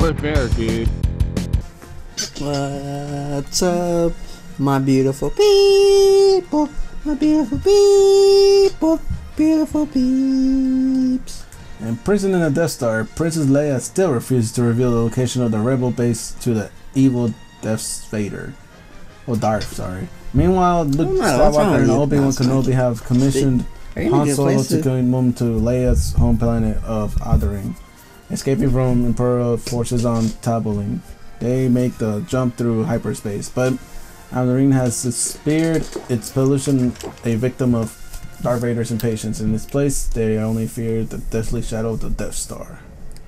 with bear, dude. What's up, my beautiful people? My beautiful people, beautiful peeps. Imprisoned in the Death Star, Princess Leia still refuses to reveal the location of the rebel base to the evil Darth Vader. Oh, Darth, sorry. Meanwhile, Luke Skywalker and Obi-Wan Kenobi have commissioned Han Solo to come to Leia's home planet of Alderaan, escaping from Imperial forces on Tatooine. They make the jump through hyperspace, but Alderaan has spared its pollution, a victim of Darth Vader's impatience. In its place, they only fear the deathly shadow of the Death Star.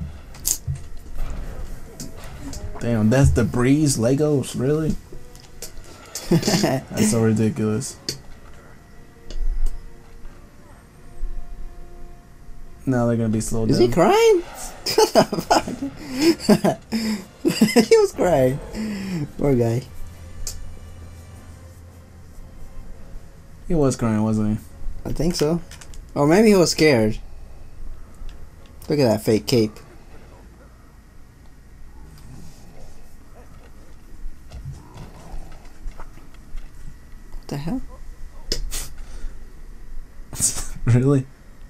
Damn, that's the breeze Legos, really? That's so ridiculous. Now they're gonna be slowed down. Is he crying? What the fuck? He was crying. Poor guy. He was crying, wasn't he? I think so. Or maybe he was scared. Look at that fake cape. What the hell? Really?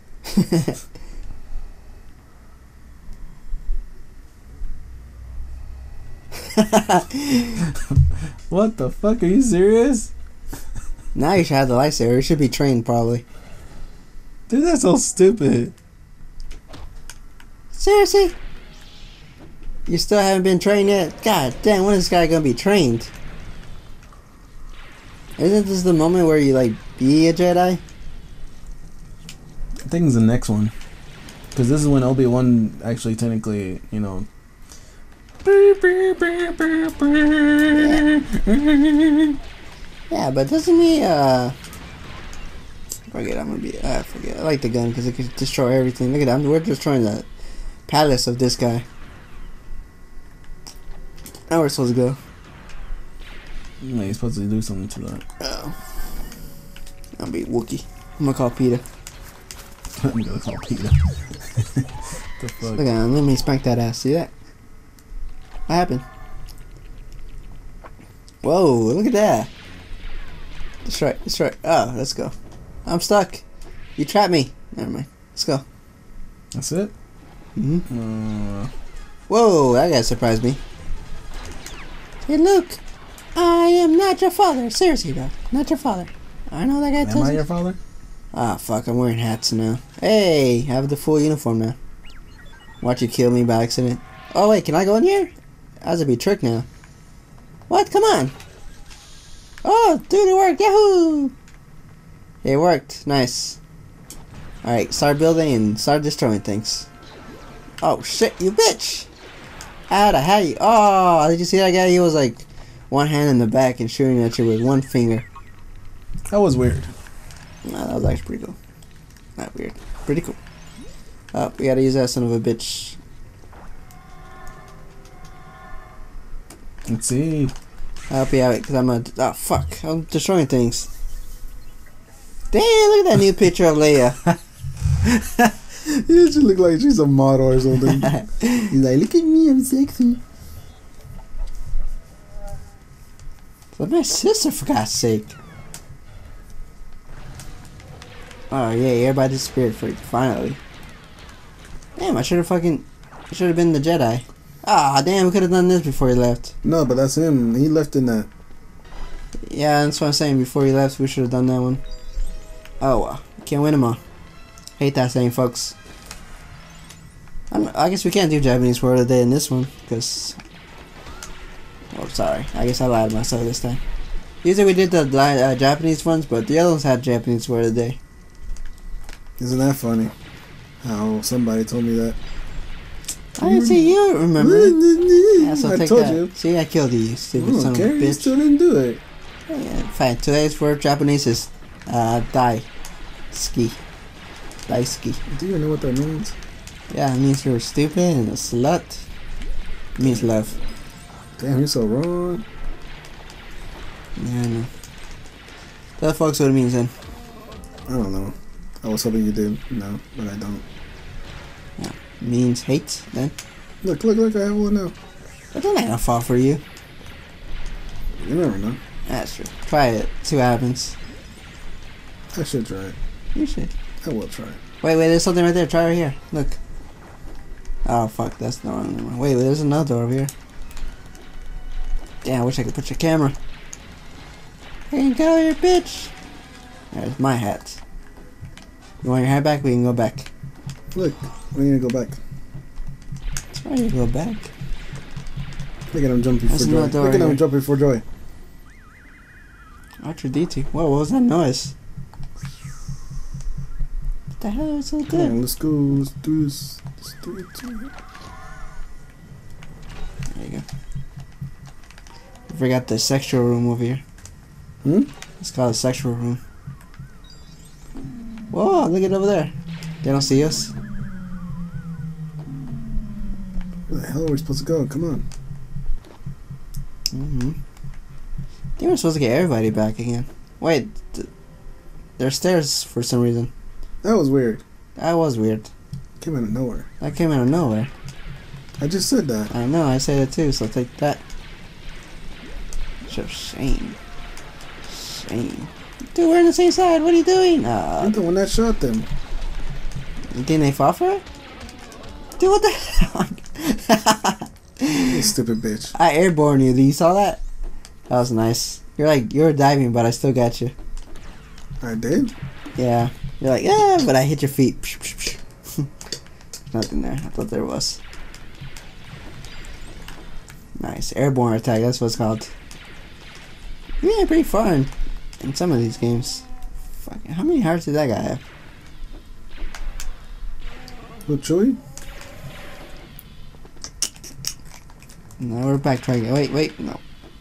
What the fuck? Are you serious? Now you should have the lightsaber. You should be trained, probably. Dude, that's so stupid. Seriously? You still haven't been trained yet? God damn, when is this guy gonna be trained? Isn't this the moment where you, like, be a Jedi? I think it's the next one. Because this is when Obi-Wan actually technically, you know... Yeah, but doesn't he, forget, I'm gonna be, forget. I like the gun because it can destroy everything. Look at that, we're destroying the palace of this guy. Now we're supposed to go. Yeah, you're supposed to do something to that. Oh. I'll be Wookiee. I'm gonna call Peter. I'm gonna call Peter. The fuck? Look at him, let me spank that ass. See that? What happened? Whoa, look at that. That's right, that's right. Oh, let's go. I'm stuck. You trapped me. Never mind. Let's go. That's it? Whoa, that guy surprised me. Hey, Luke. I am not your father. Seriously, though. Not your father. I know that guy tells Am I you. your father? Ah, fuck, I'm wearing hats now. Hey, I have the full uniform now. Watch you kill me by accident. Oh, wait, can I go in here? That's a big trick now. What? Come on. Oh, dude, it worked. Yahoo! It worked. Nice. Alright, start building and start destroying things. Oh, shit, you bitch! How'd I have you? Oh, did you see that guy? He was like one hand in the back and shooting at you with one finger. That was weird. Nah, that was actually pretty cool. Not weird. Pretty cool. Oh, we gotta use that son of a bitch. Let's see. I'll help you out because I'm a... Oh, fuck. I'm destroying things. Damn, look at that new picture of Leia. Yeah, she look like she's a model or something. He's like, look at me, I'm sexy. But my sister, for God's sake. Oh, yeah, everybody disappeared finally. Damn, I should have been the Jedi. Ah, damn, we could have done this before he left. No, but that's him. He left in that. Yeah, that's what I'm saying. Before he left, we should have done that one. Oh, well. Can't win them all. Hate that saying, folks. I guess we can't do Japanese word of the day in this one, because... Oh, sorry. I guess I lied to myself this time. Usually we did the Japanese ones, but the other ones had Japanese word of the day. Isn't that funny? How somebody told me that. I didn't see you remember. Yeah, so I take told that. you. See, I killed you, stupid son of a You bitch. still didn't do it. Yeah, fine. Today's word Japanese is dai ski. Daisuki. Do you know what that means? Yeah, it means you're stupid and a slut. It means love. Damn, you're so wrong. Yeah, I know. Tell folks what it means then. I don't know. I was hoping you did. No, but I don't. Yeah. It means hate then. Look, I have one now. But they're not gonna fall for you. You never know. That's true. Try it. See what happens. I should try it. You should. I will try it. Wait, there's something right there. Try right here. Look. Oh, fuck. That's the wrong one. Wait, there's another door over here. Damn, I wish I could put your camera. Hey, get over here, bitch. There's my hat. You want your hat back? We can go back. Look, we need to go back. Why do you go back? Look at him jumping for joy. Look at him jumping for joy. R2-D2. Whoa, what was that noise? What the hell is so good? Come on, let's go. Let's do this. Let's do it. There you go. I forgot the sexual room over here. It's called a sexual room. Whoa, look at it over there. They don't see us. Where the hell are we supposed to go? Come on. I think we're supposed to get everybody back again. Wait, there's stairs for some reason. That was weird. That was weird. Came out of nowhere. That came out of nowhere. I just said that. I know, I said it too, so take that. So shame. Shame. Dude, we're on the same side. What are you doing? I'm the one that shot them. You think they fought for it? Dude, what the hell? You stupid bitch. I airborne you. You saw that? That was nice. You were diving, but I still got you. I did? Yeah. You're like, yeah, but I hit your feet. Nothing there. I thought there was. Nice. Airborne attack. That's what it's called. Yeah, pretty fun in some of these games. Fuck, how many hearts did that guy have? What, Chewie? No, we're backtracking. Wait, no.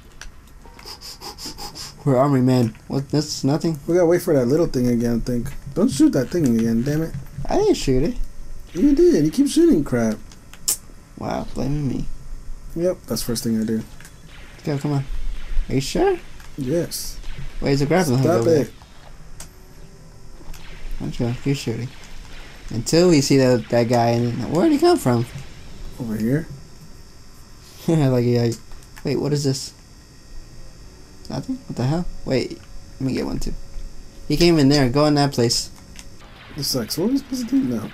We're army men. What? That's nothing? We gotta wait for that little thing again, I think. Don't shoot that thing again, damn it. I didn't shoot it. You did. You keep shooting crap. Wow, blaming me. Yep, that's the first thing I do. Go, come on. Are you sure? Yes. Wait, there's a grappling hook over it. there. Let's go. Keep shooting. Until we see that guy. And where'd he come from? Over here. Like, yeah. Wait, what is this? Nothing? What the hell? Wait, let me get one too. He came in there. Go in that place. This sucks. What are we supposed to do now?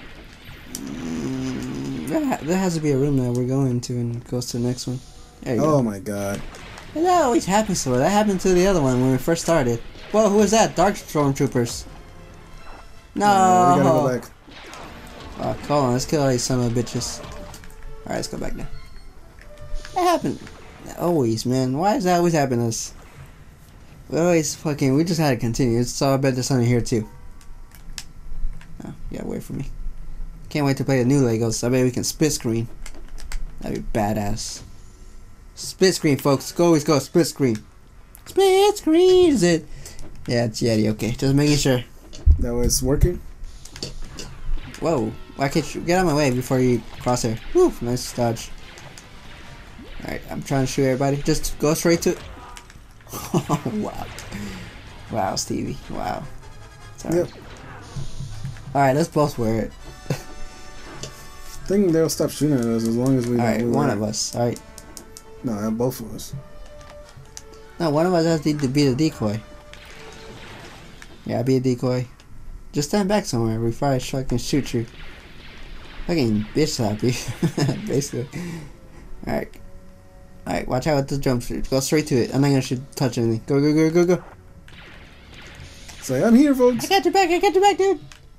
There has to be a room that we're going to and goes to the next one. There you go. Oh my god. And that always happens to her. That happened to the other one when we first started. Whoa, who is that? Dark Stormtroopers. No. We gotta go back. Fuck, hold on. Let's kill all these son of bitches. Alright, let's go back now. That happened. Always, man. Why does that always happen to us? We always fucking... We just had to continue. So I bet there's something here too. Oh, yeah, wait for me. Can't wait to play the new Legos. I bet we can split screen. That'd be badass. Split screen, folks. Always go split screen. Split screen, is it? Yeah, it's Yeti. Okay, just making sure. That was working? Whoa. Why can't you get out of my way before you cross there? Woo, nice dodge. Alright, I'm trying to shoot everybody. Just go straight to... Wow. Wow, Stevie. Wow. Sorry. Yep. Alright, let's both wear it. I think they'll stop shooting at us as long as we... Alright, one of us. Alright. No, both of us. No, one of us has to be the decoy. Yeah, be a decoy. Just stand back somewhere before I fucking shoot you. Fucking bitch slap you. Basically. Alright. Alright, watch out with the jump shoot. Go straight to it. I'm not gonna touch anything. Go, go, go, go, go. Say, I'm here, folks. I got your back, dude.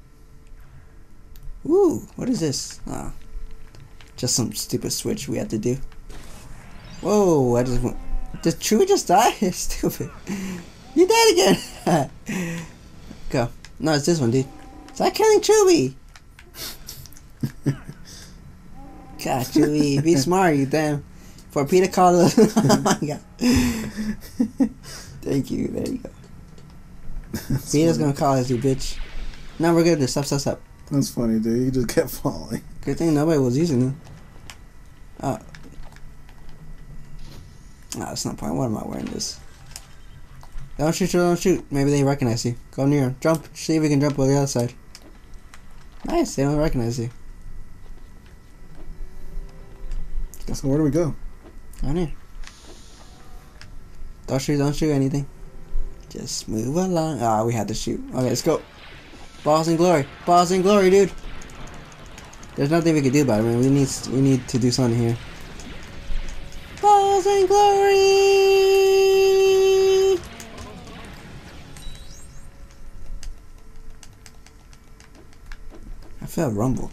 Ooh, what is this? Oh, just some stupid switch we had to do. Whoa, I just went. Did Chewie just die? Stupid. You died again. Go. No, it's this one, dude. Stop killing Chewie. God, Chewie, be smart, you damn. For Peter Carter. Oh my god. Thank you. There you go. Peter's gonna call us, you bitch. No, we're good. Stop. That's funny, dude. You just kept falling. Good thing nobody was using it. Oh. No, that's not the point. What am I wearing this? Don't shoot. Maybe they recognize you. Go near. Jump. See if we can jump on the other side. Nice. They don't recognize you. So where do we go? Down here. Don't shoot anything. Just move along. Ah, we had to shoot. Okay, let's go. Balls and glory. Balls and glory, dude. There's nothing we can do about it, man. We need to do something here. Balls and glory. I felt rumble.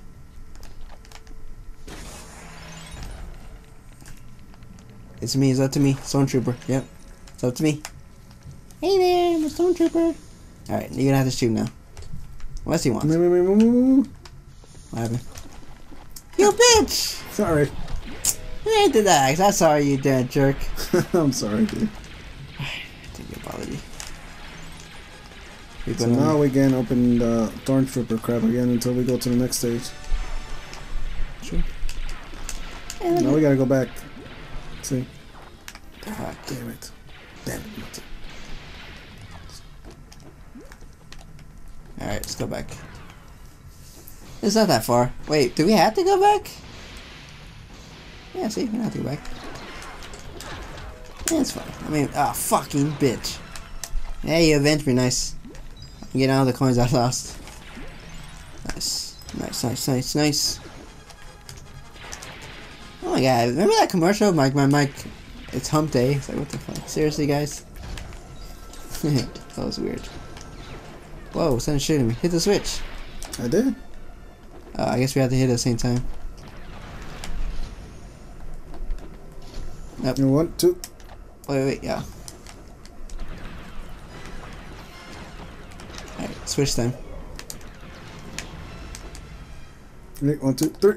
It's me. It's up to me. Stormtrooper. Yep. It's up to me. Hey there, I'm a Stormtrooper. Alright, you're gonna have to shoot now. Unless he wants. What happened? You bitch! Sorry. You ain't did that. I'm sorry, you dead jerk. I'm sorry, dude. Take your apology. So now we can open the Stormtrooper crap again until we go to the next stage. Sure. Now we gotta go back. See? Fuck. Damn it. Damn it. Alright, let's go back. It's not that far. Wait, do we have to go back? Yeah, see, we don't have to go back. Yeah, it's fine. I mean, fucking bitch. Hey, you avenged me, nice. I'm getting all the coins I lost. Nice. Nice. Oh my god, remember that commercial? My mic, it's hump day. It's like, what the fuck? Seriously, guys? That was weird. Whoa, someone's shooting me. Hit the switch. I did. I guess we have to hit it at the same time. Nope. 1, 2. Wait, yeah. Alright, switch time. 1, 2, 3.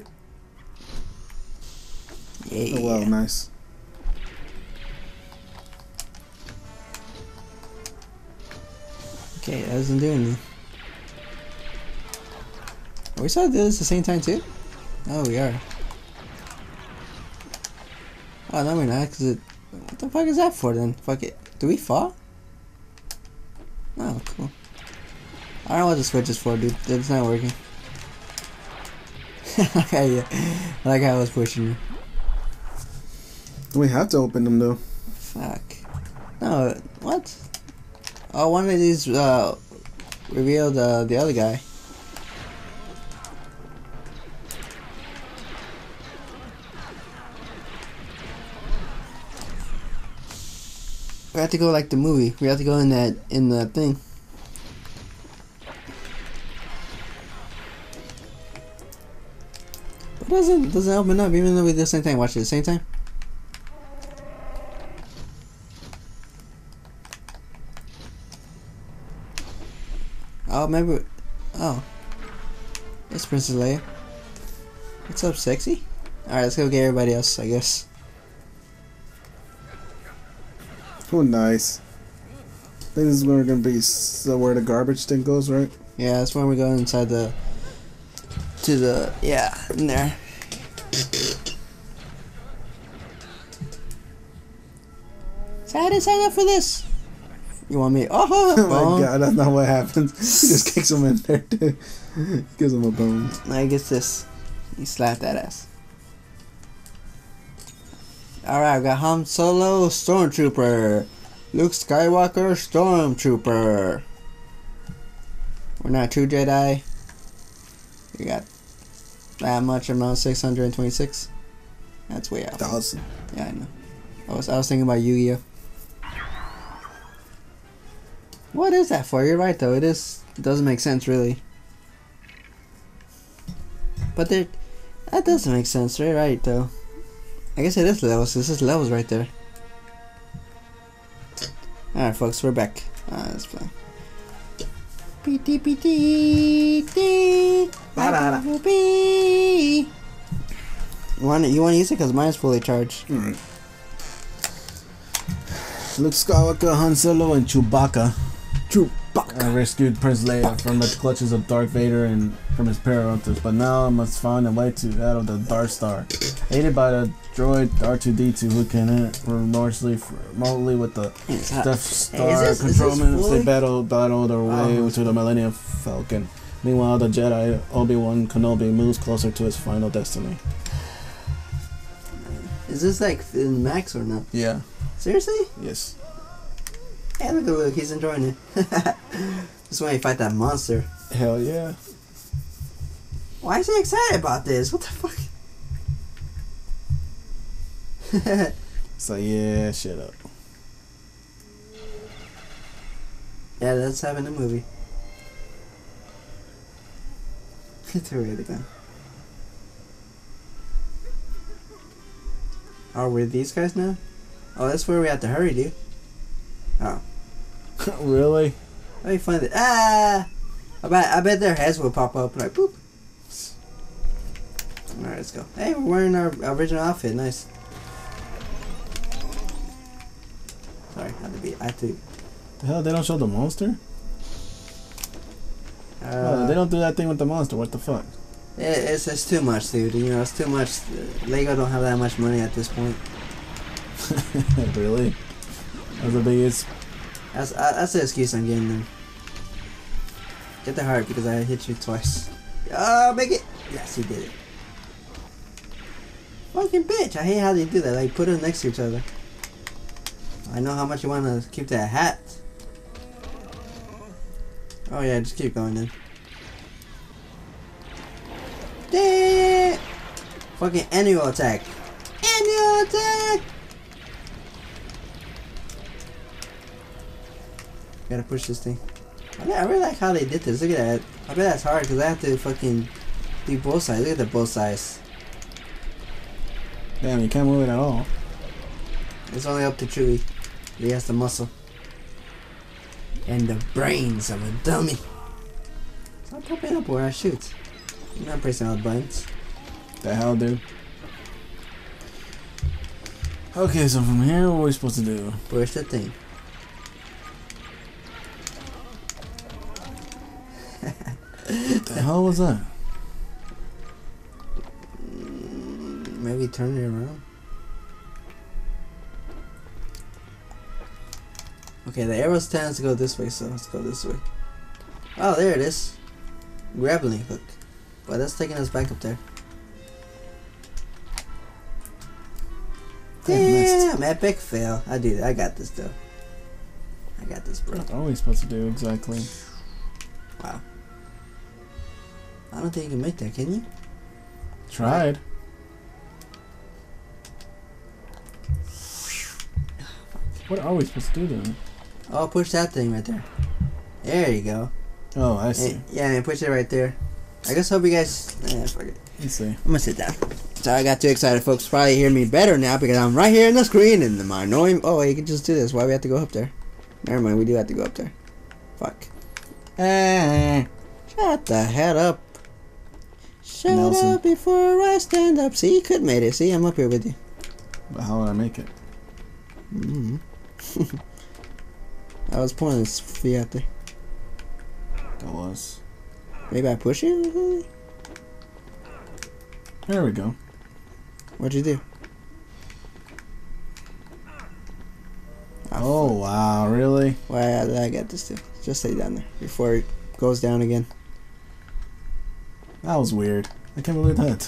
Yeah. Oh wow, nice. Okay, that doesn't do anything. Are we supposed to do this at the same time too? Oh, we are. Oh, no, we're not, because it... What the fuck is that for then? Fuck it. Do we fall? Oh, cool. I don't know what the switch is for, dude. It's not working. I like how I was pushing you. We have to open them though. Fuck. No, what? Oh, one of these revealed the other guy. We have to go like the movie. We have to go in the thing. But doesn't open up even though we do the same thing. Watch it at the same time. Oh, maybe. Oh, it's Princess Leia. What's up, sexy? All right, let's go get everybody else, I guess. Oh, nice. I think this is where we're gonna be where the garbage thing goes, right? Yeah, that's when we go inside yeah, in there. So I didn't sign up for this. You want me? Oh my god, that's not what happens. He just kicks him in there, dude. Gives him a bone. I guess this. He slapped that ass. Alright, we got Han Solo, Stormtrooper. Luke Skywalker, Stormtrooper. We're not true Jedi. We got that much amount, 626. That's way out. 1,000. Yeah, I know. I was thinking about Yu-Gi-Oh. What is that for? You're right though. It doesn't make sense really. But that doesn't make sense, right though. I guess it is levels. This is levels right there. Alright folks, we're back. Let's play. You want to use it? Because mine's fully charged. Alright. Luke Skywalker, Han Solo, and Chewbacca rescued Princess Leia from the clutches of Darth Vader and from his Pararonters, but now must find a way to out of the Dark Star. Aided by the droid R2-D2, who can remotely with the Death Star controlments, they battle their way to the Millennium Falcon. Meanwhile, the Jedi Obi-Wan Kenobi moves closer to his final destiny. Is this like in max or not? Yeah. Seriously? Yes. Hey, look at Luke. He's enjoying it. Just when you fight that monster. Hell yeah. Why is he excited about this? What the fuck? So yeah, shut up. Yeah, that's having a movie. It's already gone. Oh, we're these guys now? Oh, that's where we have to hurry, dude. Oh. Really? Let me find it. Ah! I bet their heads will pop up like boop. Alright, let's go. Hey, we're wearing our original outfit. Nice. Sorry, I had to. The hell, they don't show the monster? Oh, they don't do that thing with the monster. What the fuck? It's too much, dude. You know, it's too much. Lego don't have that much money at this point. Really? That's the biggest. That's the excuse I'm getting them. Get the heart because I hit you twice. Oh, make it! Yes, he did it. Fucking bitch! I hate how they do that. Like, put them next to each other. I know how much you want to keep that hat. Oh yeah, just keep going then. Damn! Fucking annual attack. Annual attack! Gotta push this thing. I really like how they did this. Look at that. I bet that's hard because I have to fucking do both sides. Look at the both sides. Damn, you can't move it at all. It's only up to Chewie. He has the muscle. And the brains of a dummy. Stop popping up where I shoot. I'm not pressing all the buttons. The hell, dude? Okay, so from here, what are we supposed to do? Push the thing. What the hell was that? Maybe turn it around. Okay, the arrows tends to go this way, so let's go this way. Oh, there it is. Grappling hook. But that's taking us back up there. Damn, epic fail. I do that. I got this though. I got this, bro. What are we supposed to do exactly? Wow. I don't think you can make that, can you? Tried. What are we supposed to do then? Oh, push that thing right there. There you go. Oh, I see. Yeah, man, push it right there. I guess hope you guys. Fuck it. Let's see. I'm gonna sit down. Sorry, I got too excited, folks. Probably hear me better now because I'm right here in the screen and the annoying. Oh, you can just do this. Why do we have to go up there? Never mind, we do have to go up there. Fuck. Shut the head up. Shut Nelson. up before I stand up. See, you could made it. See, I'm up here with you. But how would I make it? Mm-hmm. I was pointless for you out there. That was. Maybe I push you? There we go. What'd you do? Oh, wow, really? Why did I get this too? Just stay down there before it goes down again. That was weird. I can't believe that.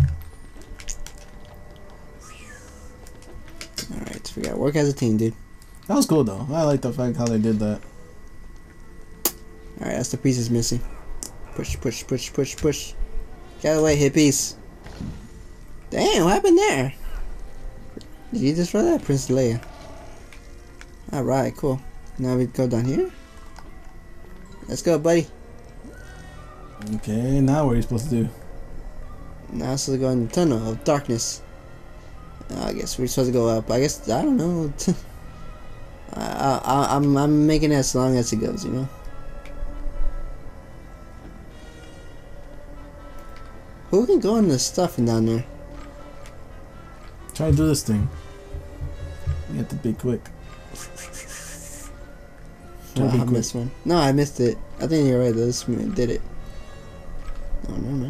Alright, we gotta work as a team, dude. That was cool, though. I like the fact how they did that. Alright, that's the pieces missing. Push, push, push, push, push. Get out of the way, hippies. Damn, what happened there? Did you destroy that, Princess Leia? Alright, cool. Now we go down here. Let's go, buddy. Okay, now what are you supposed to do? Now let's go in the tunnel of darkness. I guess we're supposed to go up. I guess, I don't know. I'm making it as long as it goes, you know? Who can go in the stuff down there? Try to do this thing. You have to be quick. Oh, I missed one. No, I missed it. I think you're right. This did it. Oh, no, man.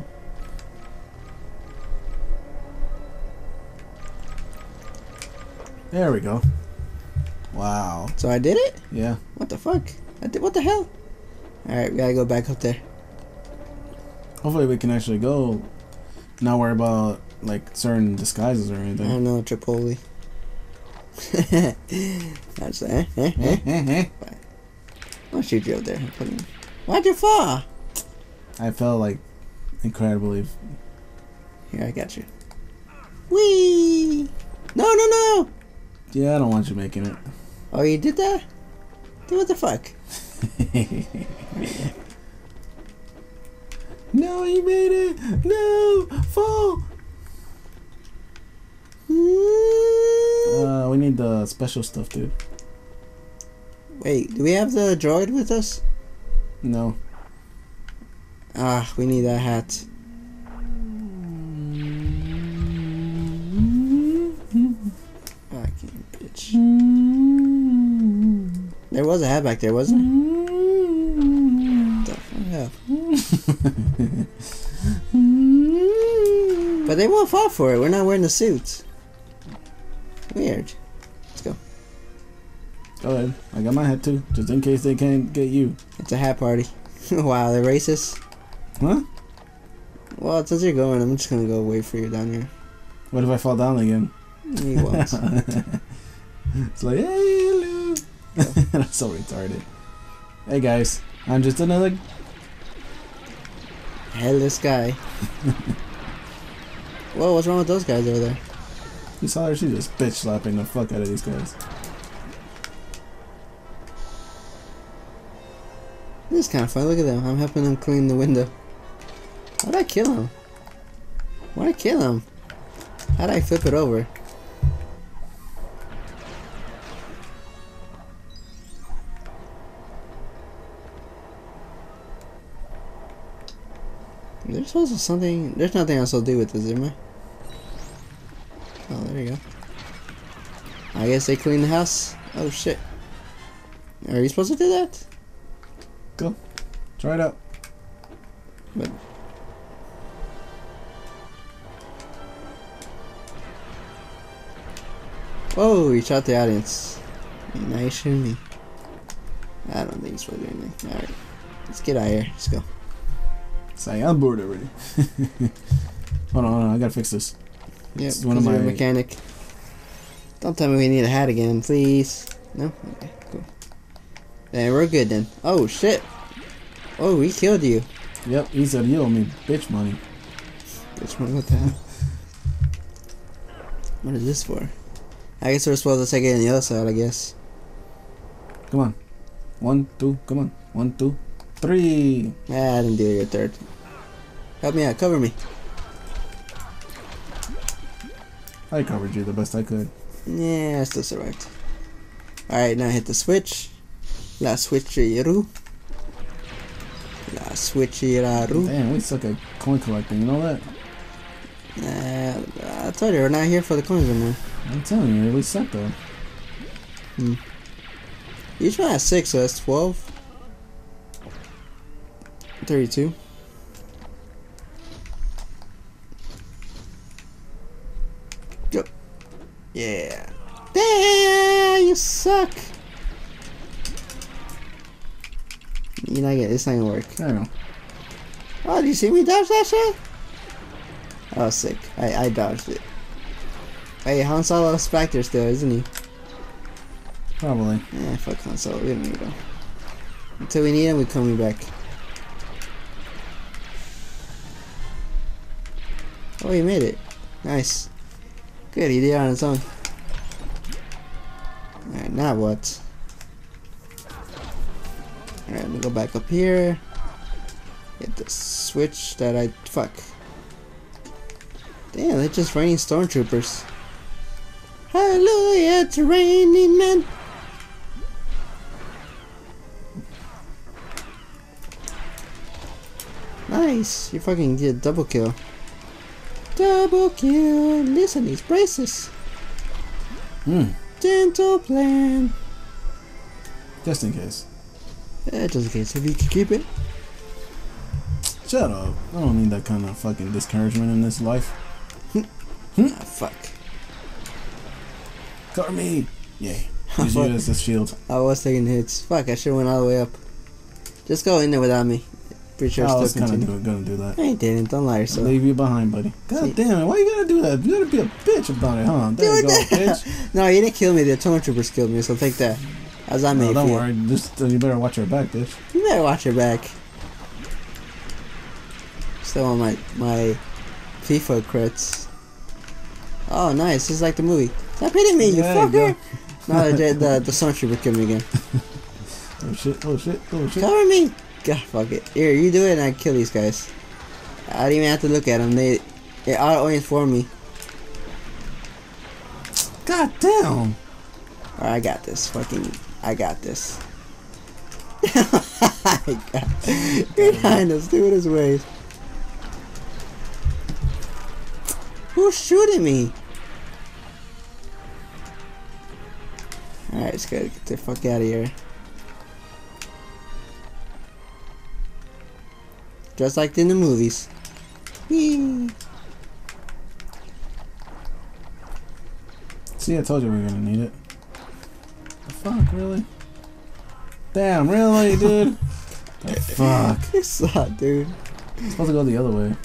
There we go. Wow. So I did it? Yeah. What the fuck? I did. What the hell? Alright, we gotta go back up there. Hopefully we can actually go. Not worry about like certain disguises or anything. I don't know, Chipotle. That's I'll shoot you up there. Why'd you fall? I felt like incredibly. Here, I got you. Whee! No! Yeah, I don't want you making it. Oh, you did that? Dude, what the fuck? No, you made it! No! Fall! We need the special stuff, dude. Wait, do we have the droid with us? No. Ah, we need that hat. Fucking bitch. There was a hat back there, wasn't there? The fuck up. But they won't fall for it. We're not wearing the suits. Weird. Let's go. Go ahead. I got my hat too, just in case they can't get you. It's a hat party. Wow, they're racist. Huh? Well, since you're going, I'm just gonna go wait for you down here. What if I fall down again? You won't. It's like, hey, hello. That's so retarded. Hey guys, I'm just another Headless guy. Whoa, what's wrong with those guys over there? You saw her? She just bitch slapping the fuck out of these guys. This is kind of fun. Look at them. I'm helping them clean the window. How'd I kill him? Why'd I kill him? How'd I flip it over? There's also something. There's nothing else I'll do with this, am I? Oh, there you go. I guess they clean the house. Oh shit. Are you supposed to do that? Go. Try it out. But oh, he shot the audience. Now you shooting me. I don't think he's supposed to do anything. Alright. Let's get out of here. Let's go. Say, I'm bored already. Hold on, I gotta fix this. Yep, this is one of my mechanic. Don't tell me we need a hat again, please. No? Okay, cool. Then we're good then. Oh shit. Oh, he killed you. Yep, he said you owe me bitch money. Bitch money, what the hell? What is this for? I guess we're supposed to take it on the other side, I guess. Come on. 1, 2, come on. 1, 2, 3. Ah, I didn't do your third. Help me out, cover me. I covered you the best I could. Yeah, I still survived. Alright, now hit the switch. La switcheroo. La switcheroo. Damn, we suck at coin collecting, you know that? I told you, we're not here for the coins anymore. I'm telling you, we suck though. Each one has 6, so that's 12. 32. Go. Yeah. Damn, you suck. You're not getting this. Ain't gonna work. I know. Oh, did you see me dodge that shit? Oh, sick. I dodged it. Hey, Han Solo's back there still, isn't he? Probably. Yeah, fuck Han Solo. We don't need him. Until we need him, we coming back. Oh, he made it. Nice. Good, he did it on his own. Alright, now what? Alright, let me go back up here. Get the switch that I... Fuck. Damn, they're just raining stormtroopers. Hallelujah, it's raining men. Nice, you fucking did a double kill. Double kill. Listen, these braces. Dental plan. Just in case. Yeah, just in case. If you can keep it. Shut up. I don't need that kind of fucking discouragement in this life. Ah, fuck. Cover me. Yay. Use you as a shield. I was taking hits. Fuck, I should have went all the way up. Just go in there without me. Pretty sure I was still kind continue. of gonna do that. I didn't. Don't lie yourself. Leave you behind, buddy. God damn it! Why you gotta do that? You gotta be a bitch about it, huh? There you go, bitch. No, you didn't kill me. The stormtroopers killed me, so take that. As I made. Don't worry. Just you better watch your back, bitch. You better watch your back. Still on my FIFA crits. Oh, nice. This is like the movie. Stop hitting me, you fucker! No, the stormtrooper killed me again. Oh shit! Oh shit! Oh shit! Cover me! God, fuck it. Here, you do it and I kill these guys. I don't even have to look at them. They auto-inform me. God damn! Alright, I got this. I got this. You're behind the stupidest ways. Who's shooting me? Alright, let's go get the fuck out of here. Just like in the movies. Whee! See, I told you we were gonna need it. The fuck, really? Damn, really, dude? The fuck? You suck, dude. It's supposed to go the other way.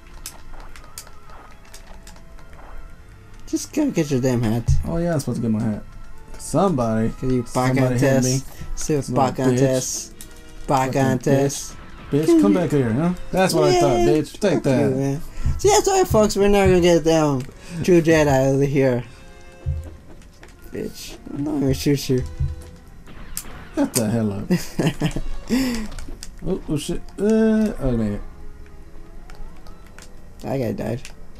Just go get your damn hat. Oh yeah, I'm supposed to get my hat. Somebody. Cause you back on test. Still back on test. Back on test. Bitch, come back here, huh? That's what I thought, bitch. Take that. You, see, that's why, folks, we're not gonna get down. True Jedi over here. Bitch. I'm not gonna shoot you. Shut the hell up. Oh shit. I made it. That guy died.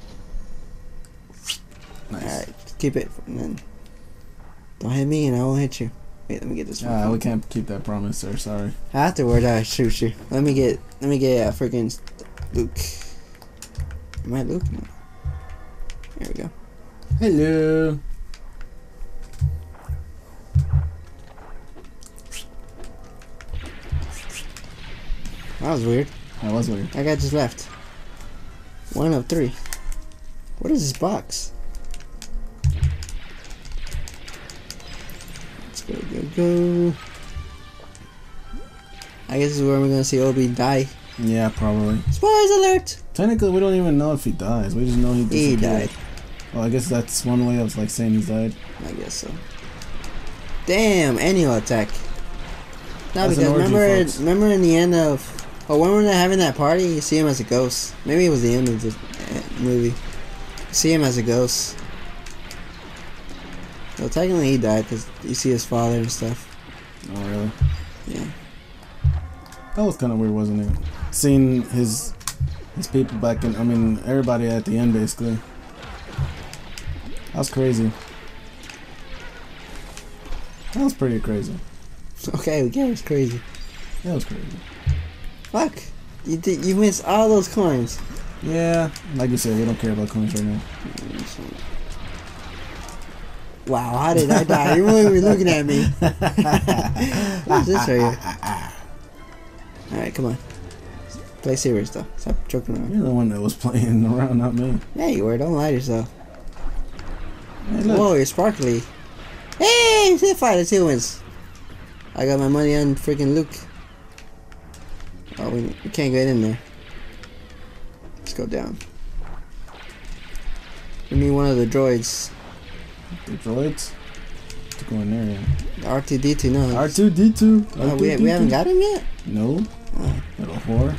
Nice. Alright, keep it. And then don't hit me and I won't hit you. Wait, let me get this one. We can't keep that promise, sir. Sorry. Afterwards, I shoot you. Let me get a freaking Luke. Am I Luke? No. There we go. Hello. That was weird. That was weird. That guy just left. 1 of 3. What is this box? Go. I guess this is where we're gonna see Obi die. Yeah, probably. Spoilers alert! Technically, we don't even know if he dies. We just know he disappeared. He died. Well, I guess that's one way of like saying he's died. I guess so. Damn, annual attack. No, That's because orgy, remember in the end of when we were having that party, you see him as a ghost. Maybe it was the end of the movie. You see him as a ghost. Well, technically he died because you see his father and stuff. Oh, really? Yeah. That was kind of weird, wasn't it? Seeing his people back in, I mean, everybody at the end, basically. That was crazy. That was pretty crazy. Okay, yeah, it's crazy. That was crazy. Fuck. You missed all those coins. Yeah, like you said, we don't care about coins right now. Wow, how did I die? You weren't even looking at me. What's this right here? Alright, come on. Play serious though. Stop joking around. You're the one that was playing around, not me. Yeah, you were. Don't lie to yourself. Hey, look. Whoa, you're sparkly. Hey, see the fight. Let's see who wins. I got my money on freaking Luke. Oh, we can't get in there. Let's go down. We need one of the droids. The droids? To go in there, yeah. R2-D2, no. R2-D2. Oh, we haven't got him yet? No. Oh. Little whore.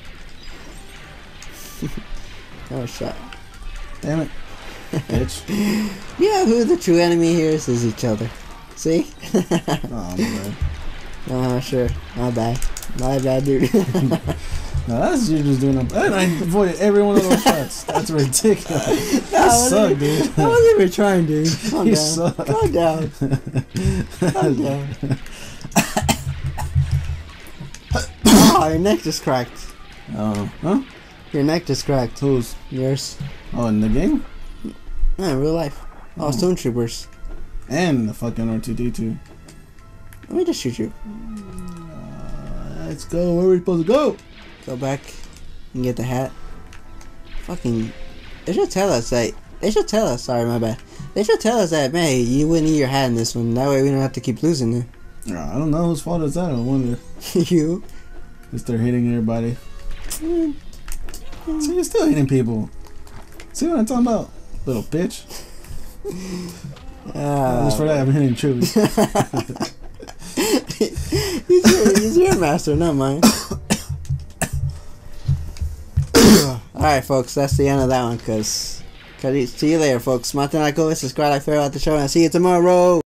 Oh, shot. Damn it. Bitch. Yeah, who the true enemy here is each other. See? Oh, man. Oh, sure. My bad. My bad, dude. No, that's you just doing and I avoided every one of those shots. That's ridiculous. You suck, dude. I wasn't even trying, dude. Calm You down. suck. Calm down. Calm down. Oh, your neck just cracked. Oh, huh? Your neck just cracked. Whose? Yours. Oh, in the game? No, in real life. Oh, stormtroopers. And the fucking R2-D2. Let me just shoot you. Let's go. Where are we supposed to go? Go back and get the hat. Fucking. They should tell us that. They should tell us. Sorry, my bad. They should tell us that, man, you wouldn't need your hat in this one. That way we don't have to keep losing it. I don't know whose fault is that. I wonder. You. They start hitting everybody. So you're still hitting people. See what I'm talking about? Little bitch. Just for that, I've been hitting Chewy. He's your master, not mine. Alright, folks, that's the end of that one. See you later, folks. Subscribe, like, follow, at the show, and I'll see you tomorrow.